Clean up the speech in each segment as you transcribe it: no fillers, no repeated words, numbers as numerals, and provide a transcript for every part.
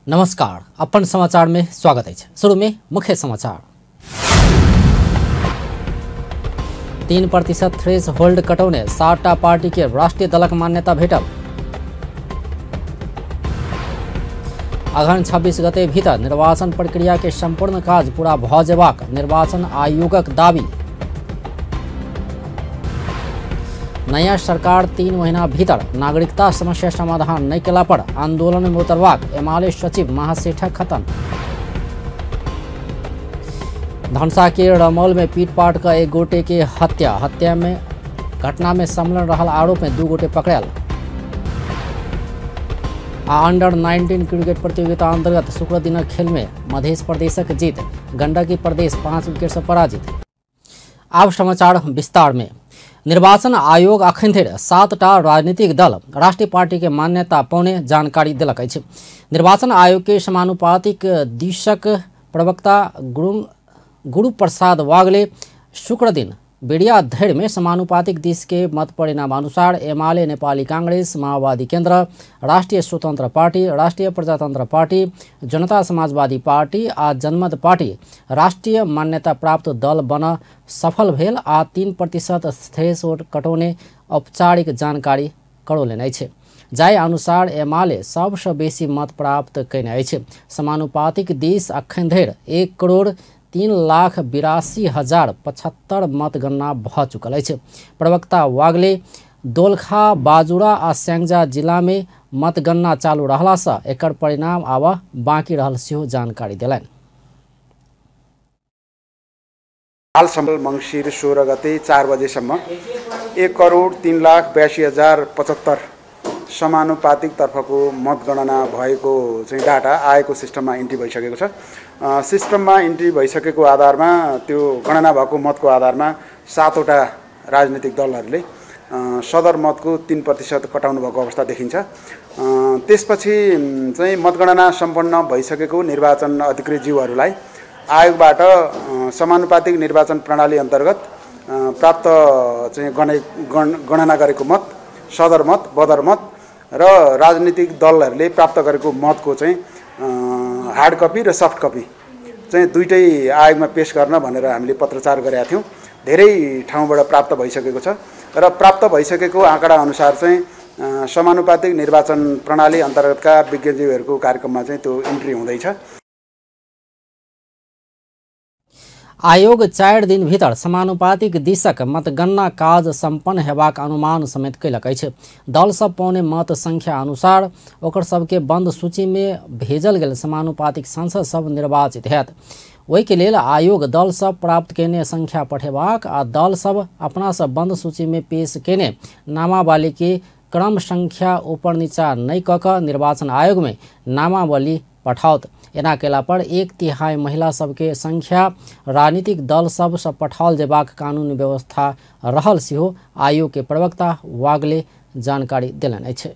नमस्कार, अपन समाचार में स्वागत है। शुरू में मुख्य समाचार। 3% थ्रेस होल्ड कटौने 60टा पार्टी के राष्ट्रीय दलक मान्यता भेटल। अगहन 26 गते भीतर निर्वाचन प्रक्रिया के संपूर्ण काज पूरा भ जेबाक निर्वाचन आयोगक दावी। नया सरकार 3 महीना भीतर नागरिकता समस्या समाधान नहीं केला पर आंदोलन में उतरबाक एमाले सचिव महासेठक खतन। धनसा के रमौल में पीटपाट का एक गोटे के हत्या में घटना में सम्मिलन रहल आरोप में 2 गोटे पकड़ल। अंडर 19 क्रिकेट प्रतियोगिता अंतर्गत शुक्र दिन खेल में मध्य प्रदेशक जीत, गंडकी प्रदेश 5 विकेट से पराजित। अब समाचार विस्तार में। निर्वाचन आयोग अखन धरि 7टा राजनीतिक दल राष्ट्रीय पार्टी के मान्यता पाउने जानकारी दिलक अछि। निर्वाचन आयोग के समानुपातिक दिशक प्रवक्ता गुरु प्रसाद वागले शुक्र दिन बेड़िया धैर में समानुपातिक दिश के मत परिणाम अनुसार एमाले, नेपाली कांग्रेस, माओवादी केन्द्र, राष्ट्रिय स्वतन्त्र पार्टी, राष्ट्रिय प्रजातन्त्र पार्टी, जनता समाजवादी पार्टी आ जनमत पार्टी राष्ट्रिय मान्यता प्राप्त दल बन सफल भेल आ 3% थ्रेसहोल्ड कटौने औपचारिक जानकारी करौलनि अछि। जाहि अनुसार एमाले सबसँ बेसी मत प्राप्त कयने अछि। समानुपातिक दिश अखन धरि 1,03,82,075 मतगणना भ चुकल अछि। प्रवक्ता वागले दोलखा, बाजुरा आ स्याङ्जा जिला में मतगणना चालू रहलासँ एकर परिणाम आब बाँकी रहल सेहो जानकारी देलनि। हालसम्म मङ्सिर 16 गते 4 बजेसम्म 1,03,82,075 समानुपातिक तर्फको मतगणना भएको चाहिँ डाटा आएको सिस्टममा इन्ट्री भइसकेको छ। सिस्टममा इन्ट्री भइसकेको आधारमा त्यो गणना भएको मतको आधारमा 7वटा राजनीतिक दलहरूले सदर मतको 3% कटाउनु भएको अवस्था देखिन्छ। त्यसपछि चाहिँ मतगणना सम्पन्न भइसकेको निर्वाचन अधिकृत जीवहरूलाई आयोगबाट समानुपातिक निर्वाचन प्रणाली अन्तर्गत प्राप्त चाहिँ गणना गरेको मत, सदर मत, बदर मत र राजनीतिक दलहरूले प्राप्त गरेको मतको चाहिँ हार्ड कपी र सफ्ट कपी चाहिँ दुईटै आयोगमा पेश गर्न भनेर हामीले पत्रचार गरेका थियौँ। धेरै ठाउँबाट प्राप्त भइसकेको छ र प्राप्त भइसकेको आँकडा अनुसार चाहिँ समानुपातिक निर्वाचन प्रणाली अन्तर्गतका विज्ञजीवीहरूको कार्यक्रममा चाहिँ त्यो इन्ट्री हुँदैछ। आयोग 4 दिन भीतर समानुपातिक दिशक मतगणना काज सम्पन्न हेबाक अनुमान समेत कयलक अछि। दल सब पाउने मत संख्या अनुसार ओकर सबके बंद सूची में भेजल गेल समानुपातिक सांसद सब निर्वाचित हैत। ओहि के लेल आयोग दल सब प्राप्त केने संख्या पठेबाक आ दल सब अपना सब बंद सूची में पेश केने नामावली के क्रम संख्या ऊपर नीचा नहीं कऽ कऽ निर्वाचन आयोग में नामावली पठाओत। एना केला पर 1/3 महिला सबके संख्या राजनीतिक दल सबसँ पठाओल जेबाक कानून व्यवस्था रहल सेहो आयोग के प्रवक्ता वागले जानकारी देलनि अछि।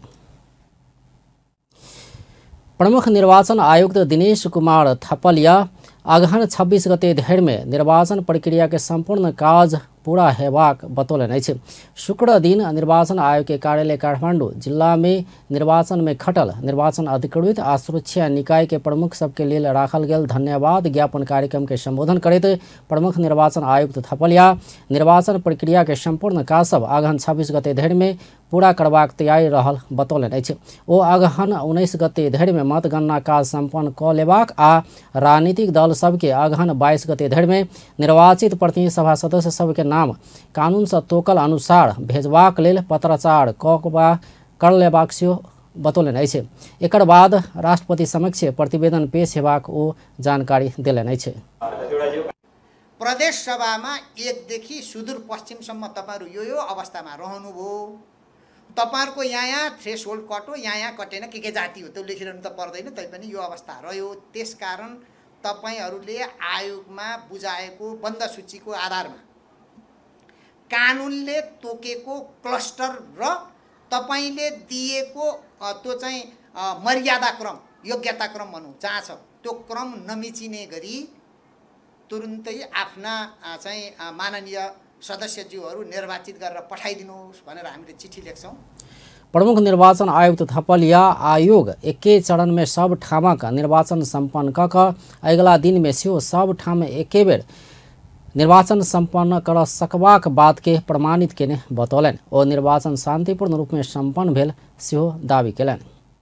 प्रमुख निर्वाचन आयुक्त दिनेश कुमार थपलिया अगहन 26 गते धरि में निर्वाचन प्रक्रिया के संपूर्ण काज पूरा हेबाक बतौलनि अछि। शुक्र दिन निर्वाचन आयोग के कार्यालय काठमाडौँ जिला में निर्वाचन में खटल निर्वाचन अधिकृत आ सुरक्षा निकाय के प्रमुख सबके लेल राखल गेल धन्यवाद ज्ञापन कार्यक्रम के संबोधन करैत प्रमुख निर्वाचन आयुक्त थपलिया निर्वाचन प्रक्रिया के संपूर्ण काज सब अगहन 26 गते धरि में पूरा करबाक तैयारी रहल बतौलनि अछि। ओ अगहन 19 गते धरि में मतगणना काज संपन्न कऽ लेबाक आ राजनीतिक दल सबके अगहन 22 गते धरि में निर्वाचित प्रतिनिधि सभा सदस्य सबके नाम कानून से तोकल अनुसार भेजबाक लेल पत्राचार कर लेबाक सेहो बतौलनि अछि। एकर बाद राष्ट्रपति समक्ष प्रतिवेदन पेश हेबाक ओ जानकारी देलनि अछि। प्रदेश सभामा 1 देखि सुदूर पश्चिमसम्म तपाईहरु यो अवस्थामा रहनुभयो। तपाईहरुको यहाँ थ्रेसहोल्ड कटो, यहाँ कटेन, के जाति हो त्यो लेखिरहनु त पर्दैन, तैपनि यो अवस्था रह्यो। त्यसकारण तपाईहरुले आयोगमा बुझाएको बन्द सूचीको आधारमा कानुनले तोकेको क्लस्टर र तपाईले दिएको त्यो चाहिँ मर्यादा क्रम, योग्यता क्रम भनौँ जहाँ छ त्यो क्रम नमिचिने गरी तुरुन्तै आफ्ना चाहिँ माननीय सदस्यज्यूहरू निर्वाचित गरेर पठाइदिनुहोस् भनेर हामीले चिठी लेख्छौँ। प्रमुख निर्वाचन आयुक्त थपलिया आयोग एके चरण में सब ठाम का निर्वाचन सम्पन्न कक अगला दिन में सेहो सब ठाम एके बेर निर्वाचन सम्पन्न कर सकबाक बात के प्रमाणित केने बतौलन और निर्वाचन शांतिपूर्ण रूप में सम्पन्न भेल सेहो दावी केलन।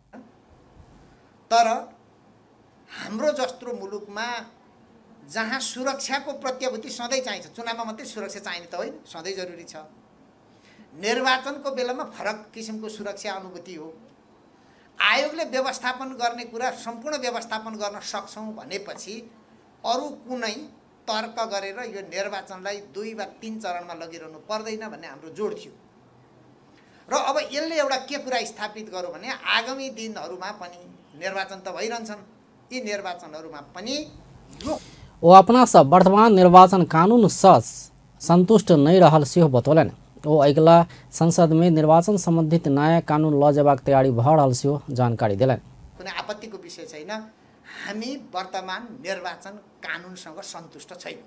तर हाम्रो जस्तो मुलुकमा जहाँ सुरक्षाको प्रत्याभूति सधैँ चाहिन्छ, चुनावमा मात्रै सुरक्षा चाहिने त होइन, सधैँ जरुरी छ। निर्वाचनको बेलामा फरक किसिमको सुरक्षा अनुभूति हो। आयोगले व्यवस्थापन गर्ने कुरा सम्पूर्ण व्यवस्थापन गर्न सक्छौँ भनेपछि अरू कुनै तर्क गरेर यो निर्वाचनलाई 2 वा 3 चरणमा लगिरहनु पर्दैन भन्ने हाम्रो जोड थियो। र अब यसले एउटा के कुरा स्थापित गर्यो भने आगामी दिनहरूमा पनि निर्वाचन त भइरहन्छन्, यी निर्वाचनहरूमा पनि वो अपना सब वर्तमान निर्वाचन कानून से संतुष्ट नहीं रहल सेहो बतौलन। वो अगला संसद में निर्वाचन संबंधित नया कानून ल जेबाक तैयारी भ रहल सेहो जानकारी दिलन। कुनै आपत्तिको विषय छैन, हामी वर्तमान निर्वाचन कानूनसँग सन्तुष्ट छैनौँ।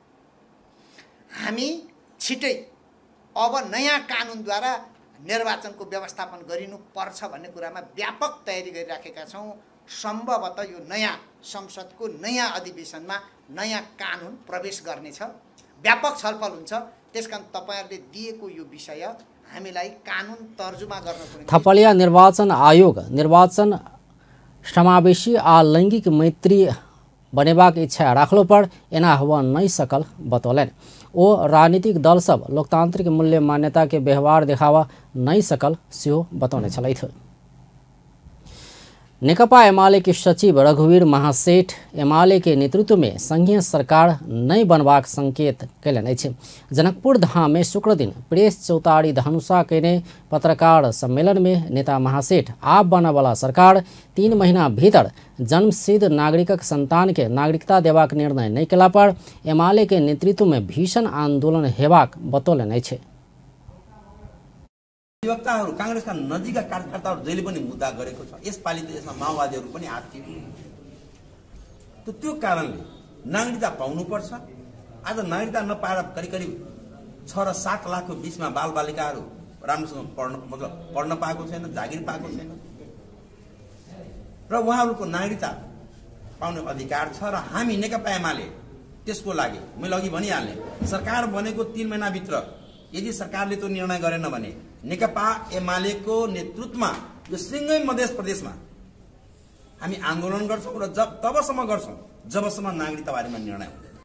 हामी छिटै अब नयाँ कानूनद्वारा निर्वाचनको व्यवस्थापन गरिनुपर्छ भन्ने कुरामा व्यापक तयारी गरिराखेका छौँ। सम्भवतः यो नयाँ संसदको नयाँ अधिवेशनमा नयाँ कानून प्रवेश गर्नेछ, व्यापक छलफल हुन्छ। त्यसकारण तपाईहरुले दिएको यो विषय हामीलाई कानून तर्जुमा गर्नको निम्ति थपलिया निर्वाचन आयोग निर्वाचन समावेशी आ लैंगिक मैत्री बनेबाक इच्छा राखलो पर एना हुआ नहीं सकल बतौलन। ओ राजनीतिक दल सब लोकतांत्रिक मूल्य मान्यता के व्यवहार दिखावा नहीं सकल सेहो बतौने छलैथ। नेकपा एमाले के सचिव रघुवीर महासेठ एमाले के नेतृत्व में संघीय सरकार नहीं बनबाक संकेत कैलन अछि। जनकपुर धाम में शुक्र दिन प्रेस चौतारी धनुषा केने पत्रकार सम्मेलन में नेता महासेठ आप बना वाला सरकार 3 महीना भीतर जन्मसिद्ध नागरिकक संतान के नागरिकता देबाक निर्णय नहीं केला पर एमाले के नेतृत्व में भीषण आंदोलन हेबाक बतौलन अछि। अधिवक्ताहरू कांग्रेसका नजिकका कार्यकर्ताहरू जहिले पनि मुद्दा गरेको छ। यसपालि त यसमा माओवादीहरू पनि हात थियो। त्यो कारणले नागरिकता पाउनुपर्छ। आज नागरिकता नपाएर करिब 6 र 7 लाखको बीचमा बालबालिकाहरू राम्रोसँग पढ्न पाएको छैन, जागिर पाएको छैन र उहाँहरूको नागरिकता पाउने अधिकार छ। र हामी नेकपा एमाले त्यसको लागि मैले अघि भनिहालेँ, सरकार बनेको 3 महिनाभित्र यदि सरकारले त्यो निर्णय गरेन भने नेकपा एमालेको नेतृत्वमा यो सिंगै मध्य प्रदेशमा हामी आन्दोलन गर्छौं र तबसम्म गर्छौं जबसम्म नागरिकता बारेमा निर्णय हुँदैन।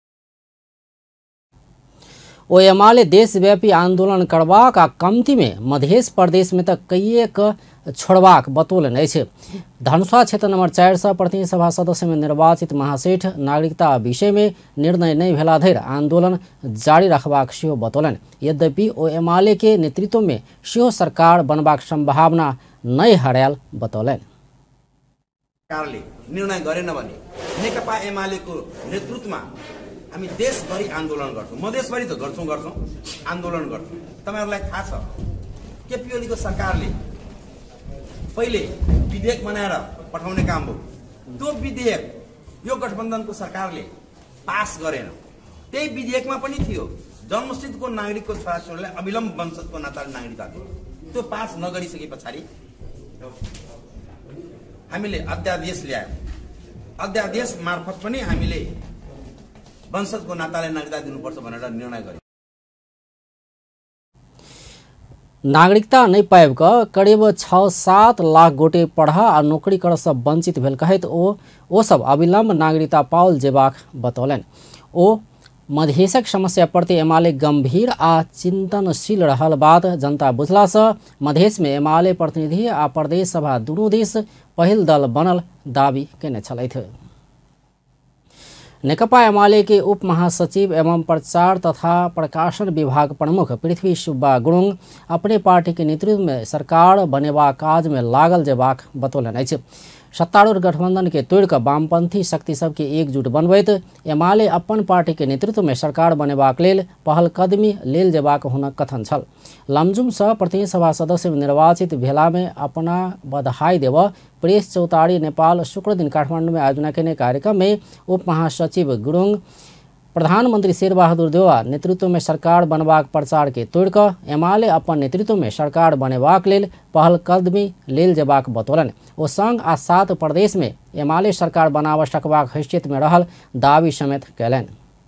ओ एमाले देशव्यापी आंदोलन करबाक आ कम्ती में मध्य प्रदेश में तक कईएक छोड़बाक बतौलन अछि। धनुषा क्षेत्र नंबर 4 से प्रतिनिधि सभा सदस्य में निर्वाचित महासेठ नागरिकता विषय में निर्णय नहीं भेला धरि आंदोलन जारी रखबाक सेहो बतौलन। यद्यपि ओ एमाले के नेतृत्व में सेहो सरकार बनबाक संभावना नहीं हरायल बतौलन। सरकारले निर्णय गरेन भने नेकपा एमालेको नेतृत्वमा हामी देशभरि आन्दोलन गर्छौं, मधेसभरि त गर्छौं आन्दोलन गर्छौं। तपाईहरुलाई थाहा छ केपी ओलीको सरकारले पहिले विधेयक बनाएर पठाउने काम हो। त्यो विधेयक यो गठबन्धनको सरकारले पास गरेन। त्यही विधेयकमा पनि थियो जन्मसिद्धको नागरिकको छोराछोरीलाई अविलम्ब वंशजको नाताले नागरिकता दिनु। त्यो पास नगरिसके पछाडि हामीले अध्यादेश ल्यायौं। अध्यादेश मार्फत पनि हामीले वंशजको नाताले नागरिकता दिनुपर्छ भनेर निर्णय गर्यो। नागरिकता नहीं पाएब करीब 6-7 लाख गोटे पढ़ा और नौकरी कर सब वंचित भेल कहत ओ सब अविलंब नागरिकता पाओल जेबाक बतौलन। ओ मधेशक समस्या प्रति एमाले गंभीर आ चिंतनशील रहल बात जनता बुझला से मधेश में एमाले प्रतिनिधि आ प्रदेश सभा दुनू दिस पहिल दल बनल दावी केने छलैथ। नेकपा एमाले के उप महासचिव एवं प्रचार तथा प्रकाशन विभाग प्रमुख पृथ्वी सुब्बा गुरुङ अपने पार्टी के नेतृत्व में सरकार बनेवा काज में लागल जेबाक बतौलन अछि। सत्तारूढ़ गठबंधन के तोड़कर वामपंथी शक्ति सबके एकजुट बनबैत एमाले अपन पार्टी के नेतृत्व में सरकार बनेबाक लेल पहल कदमी लेल जेबाक हुनक कथन छल। लमजुम सह प्रतिनिधि सभा सदस्य निर्वाचित भेला में अपना बधाई देव प्रेस चौतारी नेपाल शुक्र दिन काठमाडौँ में आयोजना केने कार्यक्रम में उप महासचिव गुरुङ प्रधानमंत्री शेरबहादुर देउवा नेतृत्व में सरकार बनबाक प्रचार के तोड़ कऽ एमाले अपन नेतृत्व में सरकार बनेबाक लेल पहलकदमी लेल जेबाक बतौलन। ओ संघ आ 7 प्रदेश में एमाले सरकार बनाबऽ सकबाक हैसियत में रहल दावी समेत कयलनि।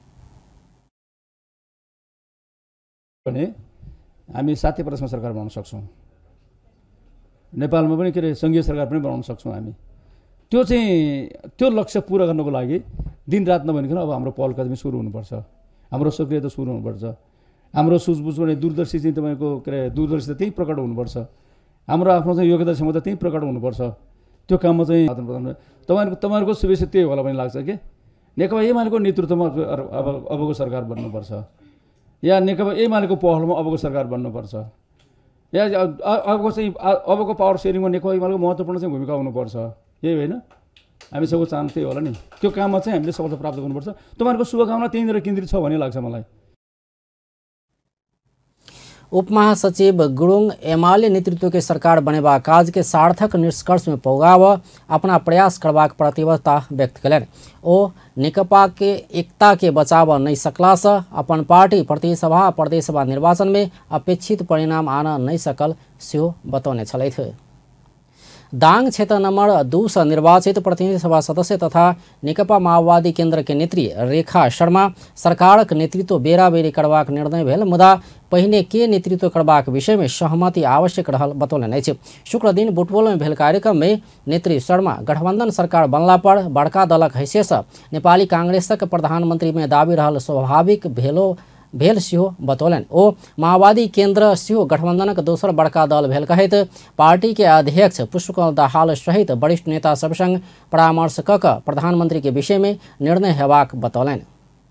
हामी 7 प्रदेशमा सरकार बनाउन सक्छौँ, नेपालमा पनि के अरे सङ्घीय सरकार पनि बनाउन सक्छौँ। हामी त्यो लक्ष्य पुरा गर्नको लागि दिन रात नभनिकन अब हाम्रो पहल कदमी सुरु हुनुपर्छ, हाम्रो सक्रियता सुरु हुनुपर्छ, हाम्रो सुझबुझ गर्ने दूरदर्शी चाहिँ तपाईँको के अरे दूरदर्शिता त्यही प्रकट हुनुपर्छ, हाम्रो आफ्नो चाहिँ योग्यता क्षमता त्यही प्रकट हुनुपर्छ। त्यो काममा चाहिँ तपाईँहरूको शुभेच्छा त्यही होला पनि लाग्छ कि नेकपा एमालेको नेतृत्वमा अबको सरकार बन्नुपर्छ, या नेकपा एमालेको पहलमा अबको सरकार बन्नुपर्छ, या अबको पावर सेयरिङमा नेकपा एमालेको महत्त्वपूर्ण चाहिँ भूमिका हुनुपर्छ। यही होइन हामी सबको चाहना त्यही होला नि। त्यो काममा चाहिँ हामीले सफलता प्राप्त गर्नुपर्छ। तपाईँहरूको शुभकामना त्यहीँनिर केन्द्रित छ भन्ने लाग्छ मलाई। उप महासचिव गुरुङ एमाले नेतृत्व के सरकार बनेबा काज के सार्थक निष्कर्ष में पहुँचाव अपना प्रयास करबाक प्रतिबद्धता व्यक्त कयलनि। ओ नेकपा के एकता के बचाव नहीं सकला से अपन पार्टी प्रतिसभा प्रदेशसभा निर्वाचन में अपेक्षित परिणाम आन नहीं सकल सेहो बतौने छलथि। दाङ क्षेत्र नंबर 2 से निर्वाचित प्रतिनिधि सभा सदस्य तथा नेकपा माओवादी केन्द्र के नेत्री रेखा शर्मा सरकारक नेतृत्व बेरा बेरी करबाक निर्णय भेल, मुदा पहिने के नेतृत्व करबाक विषय में सहमति आवश्यक रहल बतौलनि अछि। शुक्र दिन बुटवल में भेल कार्यक्रम में नेत्री शर्मा गठबंधन सरकार बनला पर बड़का दलक हैसियत से नेपाली कांग्रेसक प्रधानमंत्री में दाबी रहल स्वाभाविक भेल सेहो बतौलनि। ओ माओवादी केन्द्र सेहो गठबंधनक दोसर बड़का दल भेल कहैत पार्टी के अध्यक्ष पुष्पकमल दाहाल सहित वरिष्ठ नेता सब संग परामर्श कऽ कऽ प्रधानमंत्री के विषय में निर्णय हेबाक बतौलनि।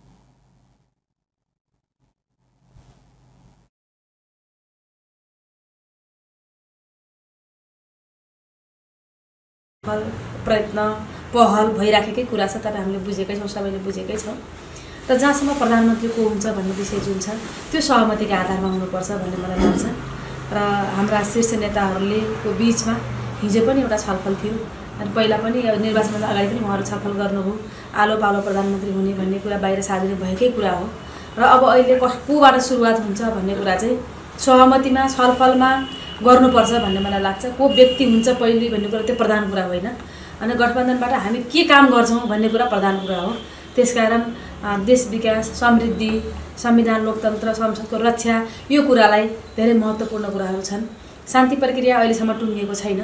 प्रयत्न पहल भइराखेकै कुरा छ, तर हामीले बुझेकै छौँ, सबैले बुझेकै छौँ। र जहाँसम्म प्रधानमन्त्री को हुन्छ भन्ने विषय जुन छ त्यो सहमतिका आधारमा हुनुपर्छ भन्ने मलाई लाग्छ। र हाम्रा शीर्ष नेताहरूले को बीचमा हिजो पनि एउटा छलफल थियो, अनि पहिला पनि निर्वाचनभन्दा अगाडि पनि उहाँहरू छलफल गर्नुभयो। आलो पालो प्रधानमन्त्री हुने भन्ने कुरा बाहिर सार्वजनिक भएकै कुरा हो। र अब अहिले कोबाट सुरुवात हुन्छ भन्ने कुरा चाहिँ सहमतिमा छलफलमा गर्नुपर्छ भन्ने मलाई लाग्छ। को व्यक्ति हुन्छ पहिले भन्ने कुरा त्यो प्रधान कुरा होइन, अनि गठबन्धनबाट हामी के काम गर्छौँ भन्ने कुरा प्रधान कुरा हो। त्यसकारण देश विकास, समृद्धि, संविधान, लोकतन्त्र, संसदको रक्षा यो कुरालाई धेरै महत्त्वपूर्ण कुराहरू छन्। शान्ति प्रक्रिया अहिलेसम्म टुङ्गिएको छैन।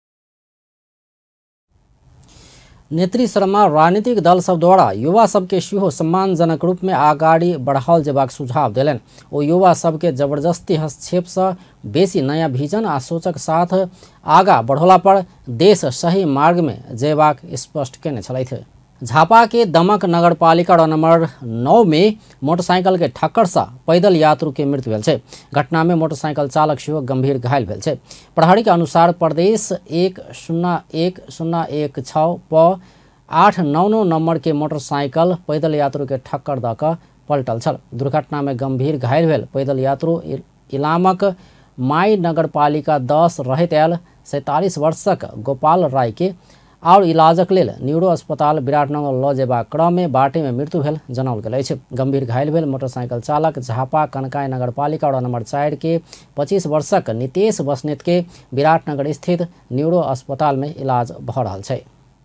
नेत्री शर्मा राजनीतिक दल सब द्वारा युवा सबके सेहो सम्मानजनक रूप में आगाड़ी बढ़ाओल जेबाक सुझाव दिलन। ओ युवा सबके जबरदस्ती हस्तक्षेप से बेसी नया विजन आ सोचक साथ आगा बढ़ोला पर देश सही मार्ग में जेबाक स्पष्ट केने छलथि। झापा के दमक नगर पालिका नंबर 9 में मोटरसाइकिल के ठक्कर से पैदल यात्रु के मृत्यु भेल छै। घटना में मोटरसाइकिल चालक सेहो गंभीर घायल भेल छै। प्रहरी के अनुसार प्रदेश 101016 प 899 नंबर के मोटरसाइकिल पैदल यात्रु के ठक्कर द क पलटल छल। दुर्घटना में गंभीर घायल भेल पैदल यात्रु इलामक माई नगर पालिका 10 रहैत आयल 47 वर्षक गोपाल राय के और इलाजक लेल न्यूरो अस्पताल विराटनगर ल जेबाक क्रम में बाटे में मृत्यु भेल जनाओल गेल अछि। गंभीर घायल भेल मोटरसाइकिल चालक झापा कनकाई नगरपालिका वडा नंबर 4 के 25 वर्षक नितेश बस्नेत के विराटनगर स्थित न्यूरो अस्पताल में इलाज भ रहल छै।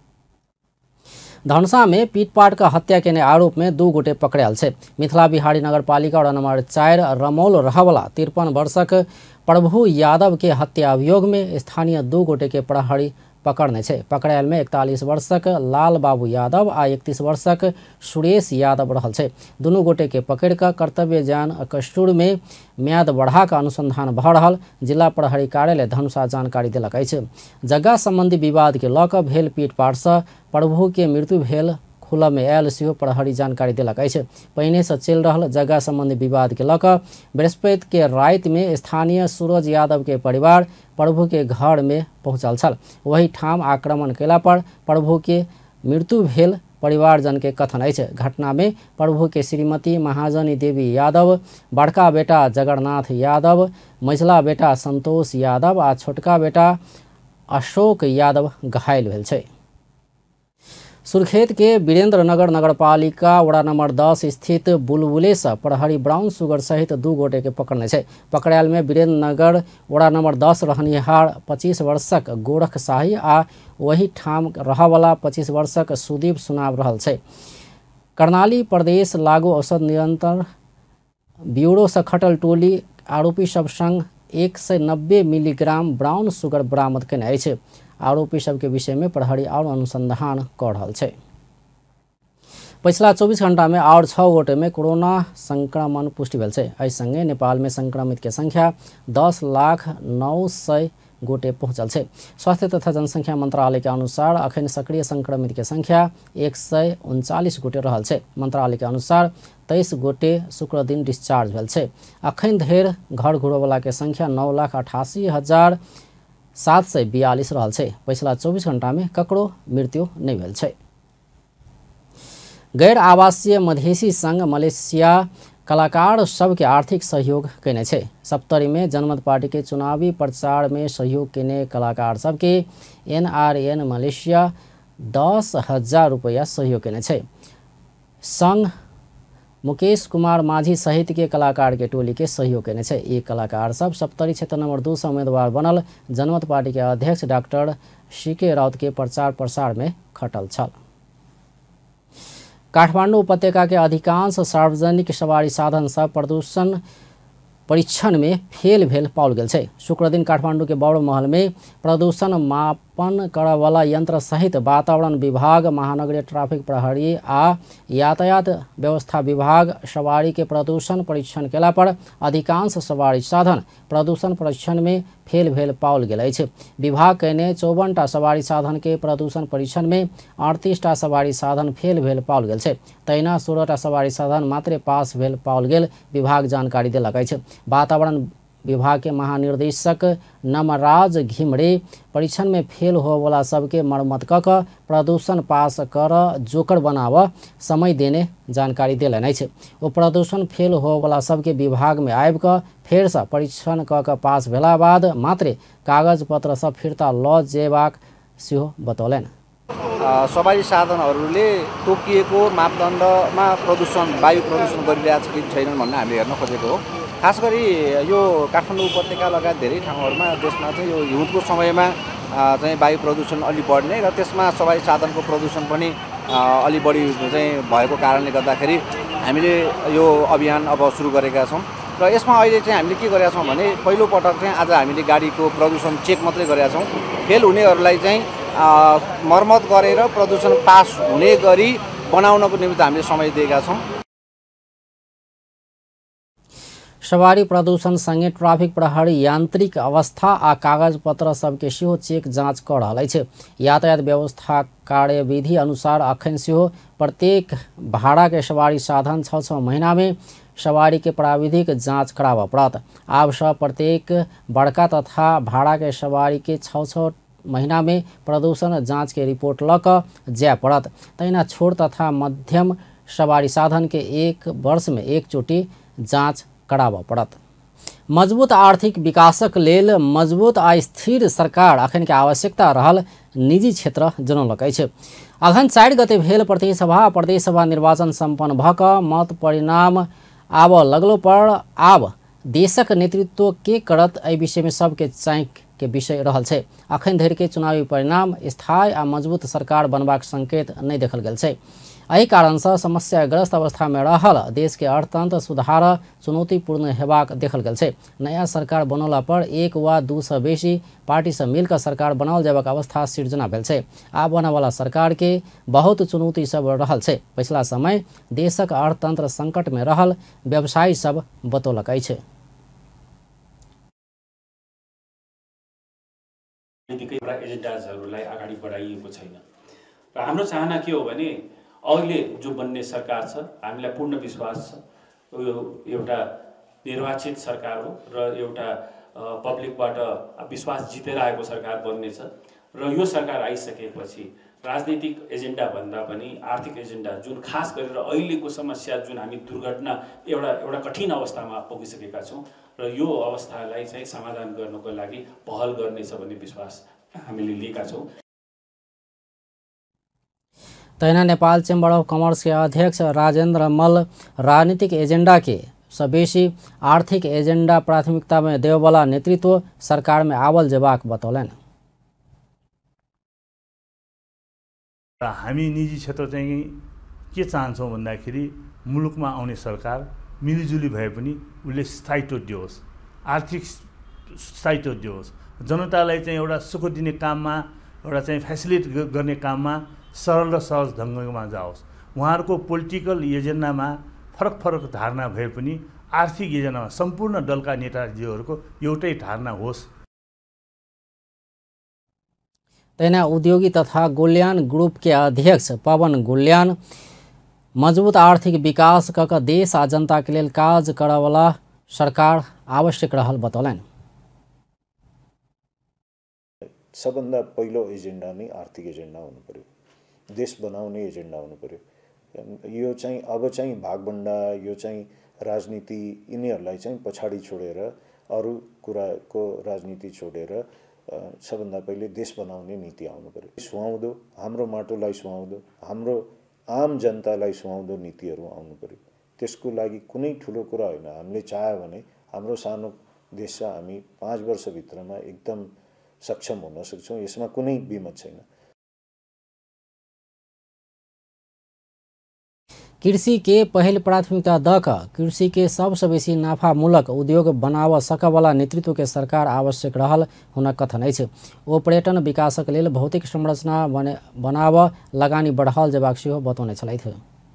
धनुषा में पीटपाट का हत्या केने आरोप में 2 गोटे पकड़ायल छै। मिथिला बिहारी नगरपालिका वडा नंबर 4 रमौल रहवला 53 वर्षक प्रभु यादव के हत्या अभियोग में स्थानीय 2 गोटे के प्रहरी पकड़ने छे। पकड़ायल में 41 वर्षक लाल बाबू यादव आ 31 वर्षक सुरेश यादव रहल छे। दुनू गोटे के पकड़ कर कर्तव्य जान कस्टोर में म्याद बढ़ा का अनुसंधान भ रहल जिला प्रहरी कार्यालय धनुषा जानकारी देलक अछि। जगह संबंधी विवाद के लऽ कऽ भेल पीटपाट से प्रभु के मृत्यु भेल खुला में आयल सेहो प्रहरी जानकारी देलक अछि। पहिने से चल रहल जगह संबंधी विवाद के लऽ कऽ बृहस्पति के रात में स्थानीय सूरज यादव के परिवार प्रभु के घर में पहुंचल छल। वही ठाम आक्रमण केला पर प्रभु के मृत्यु भेल परिवारजन के कथन अछि। घटना में प्रभु के श्रीमती महाजनी देवी यादव, बड़का बेटा जगन्नाथ यादव, मझला बेटा संतोष यादव आ छोटका बेटा अशोक यादव घायल भेल छै। सुर्खेत के वीरेंद्रनगर नगरपालिका वडा नंबर 10 स्थित बुलबुले से प्रहरी ब्राउन सुगर सहित 2 गोटे के पकड़ने छे। पकड़ायल में वीरेंद्रनगर वडा नंबर 10 रहनिहार 25 वर्षक गोरख शाही आ वही ठाम रहवाला 25 वर्षक सुदीप सुनाव रहल छे। कर्णाली प्रदेश लागू औषध नियंत्रण ब्यूरो से खटल टोली आरोपी सब संग 190 मिलीग्राम ब्राउन सुगर बरामद केने अछि। आरोपी सब के विषय में प्रहरी और अनुसंधान कर रहल छे। पिछला 24 घंटा में और 6 गोटे में कोरोना संक्रमण पुष्टि भेल छे। एहि संगे नेपाल में संक्रमित के संख्या 10,09,000 गोटे पहुंचल छे। स्वास्थ्य तथा जनसंख्या मंत्रालय के अनुसार अखन सक्रिय संक्रमित के संख्या 139 गोटे रहल छे। मंत्रालय के अनुसार 23 गोटे शुक्र दिन डिस्चार्ज भेल छे। अखन धरि घर घुरवला के संख्या 9,88,742 रहल छे। पिछला 24 घंटा में ककरो मृत्यु नहीं भेल छे। गैर आवासीय मधेसी संघ मलेशिया कलाकार सबके आर्थिक सहयोग केने छे। सप्तरी में जनमत पार्टी के चुनावी प्रचार में सहयोग केने कलाकार सबके NRN मलेशिया 10,000 रुपया सहयोग केने छे। संघ मुकेश कुमार माझी सहित के कलाकार के टोली के सहयोग केने छे। ये कलाकार सब सप्तरी क्षेत्र नंबर 2 से उम्मीदवार बनल जनमत पार्टी के अध्यक्ष डॉक्टर CK राउत के प्रचार प्रसार में खटल छल। काठमाडौँ उपत्यका के अधिकांश सार्वजनिक सवारी साधन सब प्रदूषण परीक्षण में फेल भेल पाओल गेल छे। शुक्र दिन काठमाडौँ के बौड़ महल में प्रदूषण मापन करवाला यंत्र सहित वातावरण विभाग, महानगरीय ट्राफिक प्रहरी आ यातायात व्यवस्था विभाग सवारी के प्रदूषण परीक्षण केला पर अधिकांश सवारी साधन प्रदूषण परीक्षण में फेल भेल पाओल गेल अछि। विभाग कहने 54टा सवारी साधन के प्रदूषण परीक्षण में 38टा सवारी साधन फेल भेल पाओल गेल छै। तहिना 16टा सवारी साधन मात्र पास भेल पाओल गेल विभाग जानकारी देलक अछि। वातावरण विभाग के महानिर्देशक नमराज घिमरे परीक्षण में फेल होवला सबके मरम्मत कऽ प्रदूषण पास कर जोकर बनाव समय देने जानकारी देलनि अछि। ओ प्रदूषण फेल होवला सबके विभाग में आबि कऽ फेर से परीक्षण कऽ पास भेला बाद मात्र कागज पत्र सब फिर्ता लऽ जेबाक सेहो बतौलनि। सवारी साधनहरूले तोकिएको मापदण्डमा वायु प्रदूषण गरिरहेको छ कि छैनन् भन्ने हामीले हेर्न खोजेको हो। खास गरी यो काठमाडौँ उपत्यका लगायत धेरै ठाउँहरूमा देशमा चाहिँ यो हिउँदको समयमा चाहिँ वायु प्रदूषण अलि बढ्ने र त्यसमा सवारी साधनको प्रदूषण पनि अलि बढी चाहिँ भएको कारणले गर्दाखेरि हामीले यो अभियान अब सुरु गरेका छौँ। र यसमा अहिले चाहिँ हामीले के गरेका छौँ भने पहिलो पटक चाहिँ आज हामीले गाडीको प्रदूषण चेक मात्रै गरेका छौँ। फेल हुनेहरूलाई चाहिँ मर्मत गरेर प्रदूषण पास हुने गरी बनाउनको निमित्त हामीले समय दिएका छौँ। सवारी प्रदूषण संगे ट्राफिक प्रहरी यांत्रिक अवस्था आ कागज पत्र सबके सेहो चेक जाँच कर रहल अछि। यातायात व्यवस्था कार्यविधि अनुसार अखन सेहो प्रत्येक भाड़ा के सवारी साधन 6 महीना में सवारी के प्राविधिक जाँच कराबऽ पड़त। आब से प्रत्येक बड़का तथा भाड़ा के सवारी के 6 महीना में प्रदूषण जाँच के रिपोर्ट लऽ कऽ जाय पड़त। तहिना छोट तथा मध्यम सवारी साधन के 1 वर्ष में एक चोटी जाँच कराबऽ पड़त। मजबूत आर्थिक विकासक लेल मजबूत आ स्थिर सरकार अखन के आवश्यकता रहल निजी क्षेत्र जनौलक अछि। अगहन 4 गते भेल प्रतिसभा आ प्रदेश सभा निर्वाचन सम्पन्न भऽ कऽ मत परिणाम आबऽ लगलो पर आब देशक नेतृत्व के करत एहि विषय में सबके चाँक के विषय रहल छै। अखन धरि के चुनावी परिणाम स्थायी आ मजबूत सरकार बनबाक संकेत नहीं देखल गेल छै। एहि कारण से समस्याग्रस्त अवस्था में रहल देश के अर्थतंत्र सुधार चुनौतीपूर्ण हेबाक देखल गेल छै। नया सरकार बनला पर 1 वा 2 से बेसी पार्टी से मिलकर सरकार बनाओल जेबाक अवस्था सृजना भेल छै। आब बने वाला सरकार के बहुत चुनौती सब रहल छै। पिछला समय देशक अर्थतंत्र संकट में रहल व्यवसायी सब बतौलक अछि। एजेन्डाजहरूलाई अगाडि बढाइएको छैन र हाम्रो चाहना के हो भने अहिले जो बन्ने सरकार छ हामीलाई पूर्ण विश्वास छ यो एउटा निर्वाचित सरकार हो र एउटा पब्लिकबाट विश्वास जितेर आएको सरकार बन्नेछ र यो सरकार आइसकेपछि राजनीतिक एजेन्डा भन्दा पनि आर्थिक एजेन्डा जुन खास गरेर अहिलेको समस्या जुन हामी दुर्घटना एउटा कठिन अवस्थामा पुगिसकेका छौँ र यो अवस्थालाई चाहिँ समाधान गर्नको लागि पहल गर्नेछ भन्ने विश्वास हामीले लिएका छौँ। तैना नेपाल चैम्बर ऑफ कॉमर्स के अध्यक्ष राजेंद्र मल्ल राजनीतिक एजेंडा के सबेसी आर्थिक एजेंडा प्राथमिकता में देववाला नेतृत्व सरकार में आवल जेबाक बतौलन। हामी निजी क्षेत्र चाहिँ के चाहन्छौँ भन्दाखेरि मुलुकमा आउने सरकार मिलिजुली भए पनि उसले स्थायित्व दियोस्, आर्थिक स्थायित्व दियोस्, जनतालाई चाहिँ एउटा सुख दिने काममा, एउटा चाहिँ फेसिलिट गर्ने काममा सरल र सहज ढङ्गमा जाओस्। उहाँहरूको पोलिटिकल एजेन्डामा फरक फरक धारणा भए पनि आर्थिक एजेन्डामा सम्पूर्ण दलका नेताजीहरूको एउटै धारणा होस्। तैना उद्योगी तथा गुल्यान ग्रुप के अध्यक्ष पवन गुल्यान मजबूत आर्थिक विकास कक देश आ जनता के लेल काज करवाला सरकार आवश्यक रहल बतौलन। सबभन्दा पहिलो एजेन्डा नै आर्थिक एजेन्डा हुनु पर्यो, देश बनाउने एजेन्डा हुनु पर्यो। यो चाहिँ अब चाहिँ भागभण्डा, यो चाहिँ राजनीति, यिनीहरूलाई चाहिँ पछाडि छोडेर अरू कुराको राजनीति छोडेर सबभन्दा पहिले देश बनाउने नीति आउनु पर्यो। सुहाउँदो, हाम्रो माटोलाई सुहाउँदो, हाम्रो आम जनतालाई सुहाउँदो नीतिहरू आउनु पर्यो। त्यसको लागि कुनै ठुलो कुरा होइन। हामीले चाह्यो भने हाम्रो सानो देश छ, हामी 5 वर्षभित्रमा एकदम सक्षम हुन सक्छौँ, यसमा कुनै बिमत छैन। कृषि के पहल प्राथमिकता दक कृषि के सबसे बेसी नाफामूलक उद्योग बनाव सकवाला नेतृत्व के सरकार आवश्यक रहल हुन कथन अछि। ओ पर्यटन विकासक लेल भौतिक संरचना बनाव लगानी बढ़ाओल जेबाक सेहो बतौने छलथि।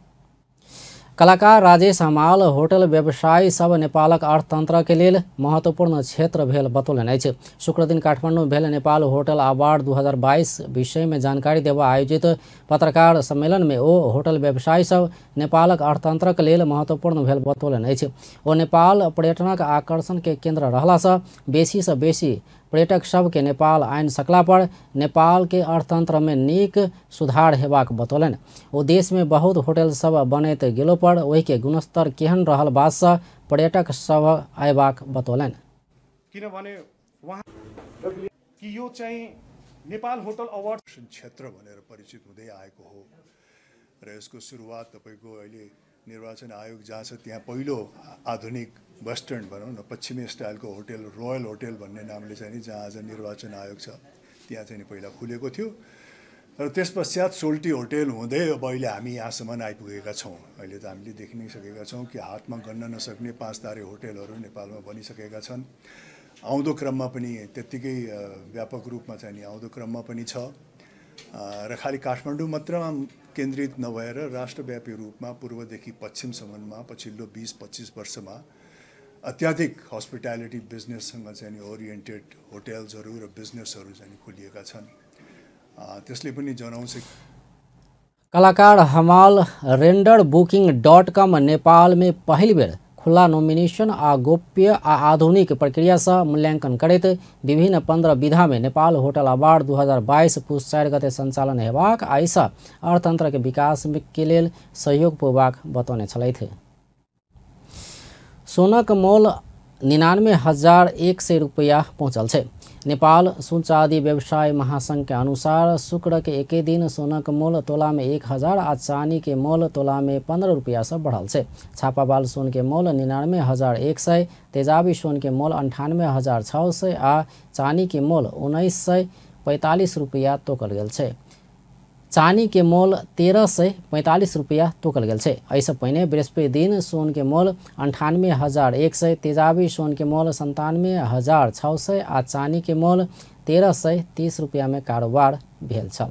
कलाकार राजेश हमाल होटल व्यवसायी सब नेपालक अर्थतंत्र के लेल महत्वपूर्ण क्षेत्र भेल बतौलन अछि। शुक्र दिन काठमाडौँ भेल नेपाल होटल अवार्ड 2022 विषय में जानकारी देवा आयोजित पत्रकार सम्मेलन में ओ होटल व्यवसायी सब नेपालक अर्थतंत्र के लेल महत्वपूर्ण भेल बतौलन अछि। ओ नेपाल पर्यटनक आकर्षण के केंद्र रहला सँ बेसी से बेसी पर्यटक सब के नेपाल आइन सकला पर नेपाल के अर्थतंत्र में नीक सुधार हेबाक बतौलन। ओ देश में बहुत होटल सब बनैत गेलो पर वही के गुणस्तर केहन रहल बात से पर्यटक सब आयबाक बतौलन। किनभने वहाँ कि यो चाहिँ नेपाल होटल अवार्ड क्षेत्र भनेर परिचित हुँदै आएको हो र यसको सुरुवात तपाईको अहिले निर्वाचन आयोग जहाँ छ त्यहाँ पहिलो आधुनिक वेस्टर्न भनौँ न पश्चिमी स्टाइलको होटल रोयल होटल भन्ने नामले चाहिँ जहाँ आज निर्वाचन आयोग छ त्यहाँ चाहिँ पहिला खुलेको थियो र त्यस पश्चात सोल्टी होटल हुँदै अब अहिले हामी यहाँसम्म आइपुगेका छौँ। अहिले त हामीले देखि नै सकेका छौँ कि हातमा गन्न नसक्ने 5 तारे होटलहरू नेपालमा बनिसकेका छन्। आउँदो क्रममा पनि त्यत्तिकै व्यापक रूपमा चाहिँ नि आउँदो क्रममा पनि छ र खालि काठमाडौँ मात्रमा केन्द्रित नभएर राष्ट्रव्यापी रूपमा पूर्वदेखि पश्चिमसम्ममा पछिल्लो 20-25 वर्षमा अत्याधिक हस्पिटालिटी बिजनेससँग चाहिँ ओरिएन्टेड होटल्सहरू र बिजनेसहरू चाहिँ खुलिएका छन्। त्यसले पनि जनाउँछ। कलाकार हमाल render.booking.com नेपाल में पहली बेर खुला नोमिनेशन आ गोप्य आ आधुनिक प्रक्रिया से मूल्यांकन करैत विभिन्न 15 विधा में नेपाल होटल अवार्ड 2022 पुस 4 गते संचालन हेबाक आइसा अर्थतंत्र के विकास के लेल सहयोग पुगबाक बतौने छलथि। सोनक मोल 99,100 रुपया पहुँचल छै। नेपाल सुन चाँदी व्यवसाय महासंघ के अनुसार शुक्र के एके दिन सोनक मोल तोला में 1000 आ चानी के मोल तोला में 15 रुपया से बढ़ल छै। छापावाल सोन के मोल 99,100, तेजाबी सोन के मोल 98,600 आ चानी के मोल 1945 रुपया तोकल गेल छै। चानी के मोल 1345 रुपया तोकल गेल छै। ऐसे पहिने बृहस्पति दिन सोन के मोल 98,100, तेजाबी सोन के मोल 97,600 आ चानी के मोल 1330 रुपया में कारोबार भेल छल।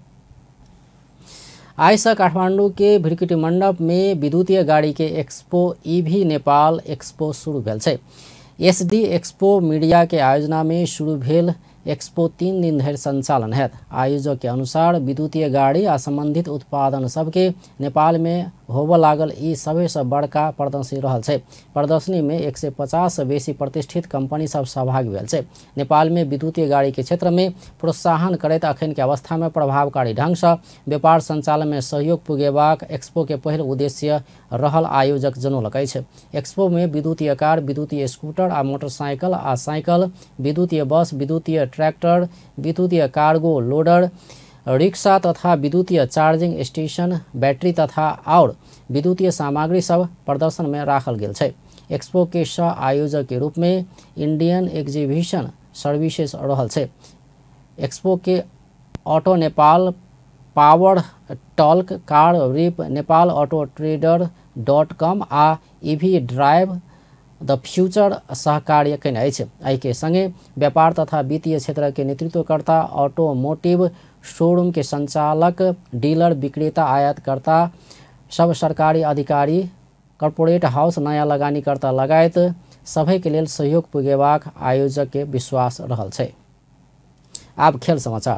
आइसा काठमांडू के भिरकिटी मंडप में विद्युतीय गाड़ी के एक्सपो ईवी नेपाल एक्सपो शुरू भेल छै। एसडी एक्सपो मीडिया के आयोजना में शुरू भेल एक्सपो 3 दिन धरि संचालन हैत। आयोजक के अनुसार विद्युतीय गाड़ी आ संबंधित उत्पादन सबके नेपाल में होबऽ लागल ई सभे से बड़का प्रदर्शनी रहल छै। प्रदर्शनी में 150 से बेसी प्रतिष्ठित कंपनी सब सहभागी भेल छै। नेपाल में विद्युतीय गाड़ी के क्षेत्र में प्रोत्साहन करैत अखन के अवस्था में प्रभावकारी ढंग से व्यापार संचालन में सहयोग पुगेबाक एक्सपो के पहिल उद्देश्य रहल आयोजक जनौलक अछि। एक्सपो में विद्युतीय कार, विद्युतीय स्कूटर आ मोटरसाइकिल आ साइकिल, विद्युतीय बस, विद्युतीय ट्रैक्टर, विद्युतीय कार्गो लोडर, रिक्शा तथा विद्युतीय चार्जिंग स्टेशन, बैटरी तथा और विद्युतीय सामग्री सब प्रदर्शन में राखल गेल छै। एक्सपो के सह आयोजक के रूप में इंडियन एग्जीबिशन सर्विसेज रहल छै। एक्सपो के auto Nepal, power talk, car रिप नेपाल, ऑटो ट्रेडर.com आ ईवी ड्राइव द फ्यूचर सहकार्य कयने अछि। एहि के संगे व्यापार तथा वित्तीय क्षेत्र के नेतृत्वकर्ता, ऑटोमोटिव शोरूम के संचालक, डीलर, विक्रेता, आयातकर्ता, सब सरकारी अधिकारी, कॉर्पोरेट हाउस, नया लगानीकर्ता लगायत सभै के लेल सहयोग पुगेबाक आयोजक के विश्वास रहल छै। आब खेल समाचार।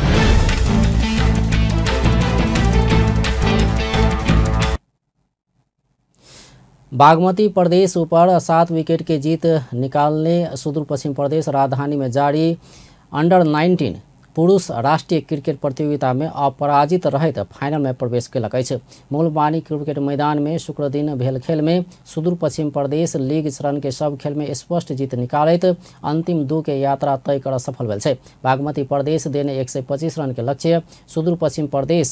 बागमती प्रदेश ऊपर 7 विकेट के जीत निकालने सुदूर पश्चिम प्रदेश राजधानी में जारी अंडर 19 पुरुष राष्ट्रीय क्रिकेट प्रतियोगिता में अपराजित रहत फाइनल में प्रवेश कयलक अछि। मूलबानी क्रिकेट मैदान में शुक्र दिन भेल खेल में सुदूर पश्चिम प्रदेश लीग चरण के सब खेल में स्पष्ट जीत निकालैत अंतिम 2 के यात्रा तय कर सफल भेल छै। बागमती प्रदेश देने 125 रन के लक्ष्य सुदूर पश्चिम प्रदेश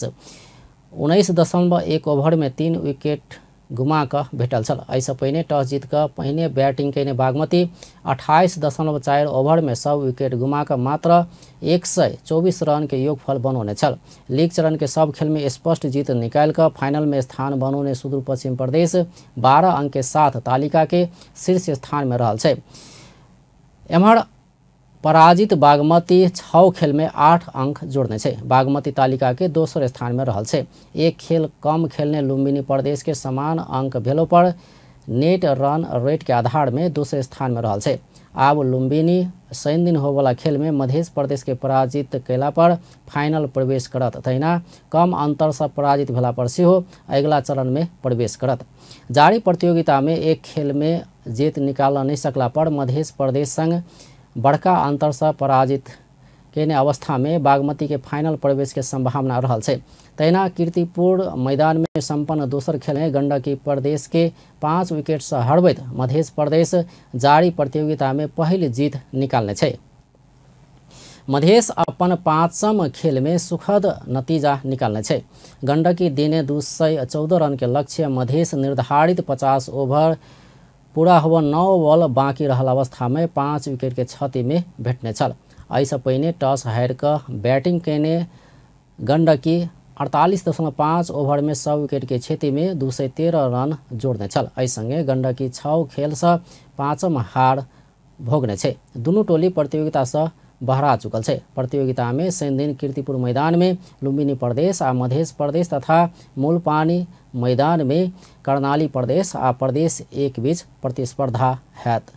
19.1 ओवर में 3 विकेट गुमा कर भेटल छल। एहिसँ पहिने टॉस जीत कर पहिने बैटिंग कयने बागमती 28.4 ओवर में सब विकेट गुमा कर मात्र 124 रन के योगफल बनौने छल। लीग चरण के सब खेल में स्पष्ट जीत निकाल कर फाइनल में स्थान बनौने सुदूर पश्चिम प्रदेश 12 अंक के साथ तालिका के शीर्ष स्थान में रहल छै। एम्हर पराजित बागमती 6 खेल में 8 अंक जोड़ने छै। बागमती तालिका के दोसर स्थान में रहल छै। एक खेल कम खेलने लुम्बिनी प्रदेश के समान अंक भेलो पर नेट रन रेट के आधार में दूसरे स्थान में रहल छै। आब लुम्बिनी शनि दिन होवला खेल में मध्य प्रदेश के पराजित कैला पर फाइनल प्रवेश करत, तहिना कम अंतर से पराजित भेला पर सेहो अगिला चरण में प्रवेश करत। जारी प्रतियोगिता में एक खेल में जीत निकाल नहीं सकला पर मध्य प्रदेश संग बड़का अंतर से पराजित केने अवस्था में बागमती के फाइनल प्रवेश के संभावना रहल छै। तहिना कीर्तिपुर मैदान में संपन्न दोसर खेल में गंडकी प्रदेश के 5 विकेट से हरबैत मध्य प्रदेश जारी प्रतियोगिता में पहली जीत निकालने छै। मधेश अपन 5म खेल में सुखद नतीजा निकालने छै। गंडकी देने 214 रन के लक्ष्य मधेश निर्धारित 50 ओवर पूरा हुआ 9 बॉल बाँकी रहल अवस्था में 5 विकेट के क्षति में भेटने छल। एहिसँ पहिने टॉस हारि कऽ बैटिंग कयने गंडकी 48.5 ओवर में 100 विकेट के क्षति में 213 रन जोड़ने छल। एहि संगे गंडकी 6 खेल से 5म हार भोगने छै। दुनू टोली प्रतियोगिता से बहरा चुकल छै। प्रतियोगिता में शनि दिन कीर्तिपुर मैदान में लुम्बिनी प्रदेश आ मध्य प्रदेश तथा मूलपानी मैदान में कर्णाली प्रदेश आ प्रदेश एक बीच प्रतिस्पर्धा हैत।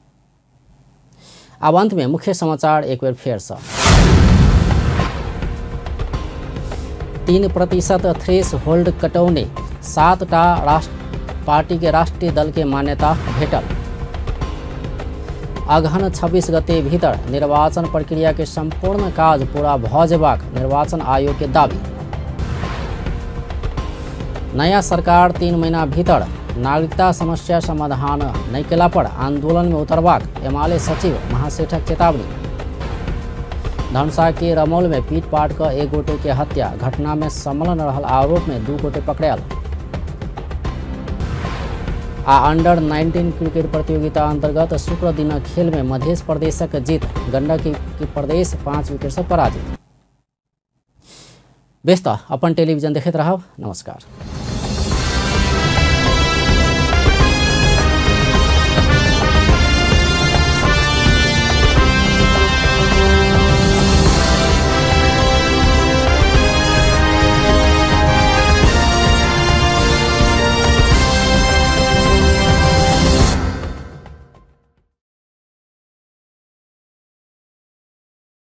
अब अंत में मुख्य समाचार एक बार फिर से। 3% थ्रेश होल्ड कटौने 7टा पार्टी के राष्ट्रीय दल के मान्यता भेटल। अगहन 26 गते भीतर निर्वाचन प्रक्रिया के संपूर्ण काज पूरा भ जेबाक निर्वाचन आयोग के दावी। नया सरकार 3 महीना भीतर नागरिकता समस्या समाधान नहीं केला पर आंदोलन में उतरबाक एमाले सचिव महासेठक चेतावनी। धनुषा के रमौल में पीटपाट का 1 गोटे के हत्या घटना में संलग्न रहल आरोप में 2 गोटे पकड़ायल। अंडर 19 क्रिकेट प्रतियोगिता अंतर्गत शुक्र दिन खेल में मध्य प्रदेशक जीत गंडकी प्रदेश 5 विकेट से पराजित। व्यस्त अपन टेलीविजन देखते रहब। नमस्कार।